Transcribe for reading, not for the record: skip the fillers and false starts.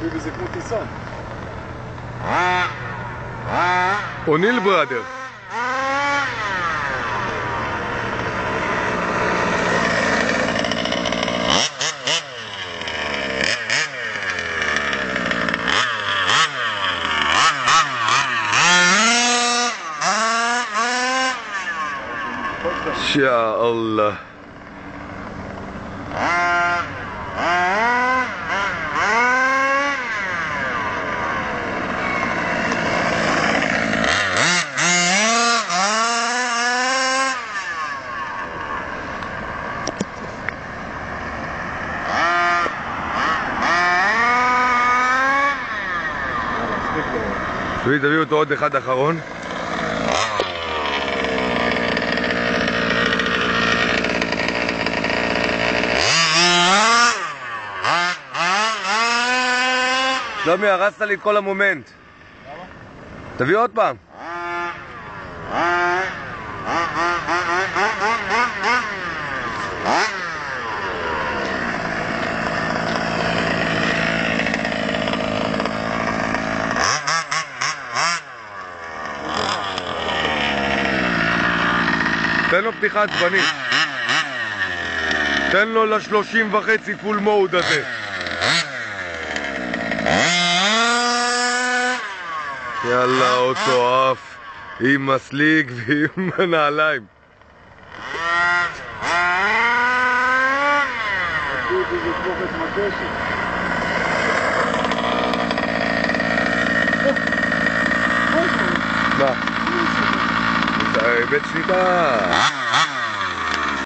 בזה כמו טיסן. אוניל בראדר. يا الله תביאו אותו עוד אחד אחרון. שלומי, הרסת לי את כל המומנט. למה? תביא עוד פעם. תן לו פתיחה עצבנית. תן לו ל30.5 פול מוד הזה. יאללה, אוטו עף עם מסליג ועם נעליים. מה? זה איבד שליטה.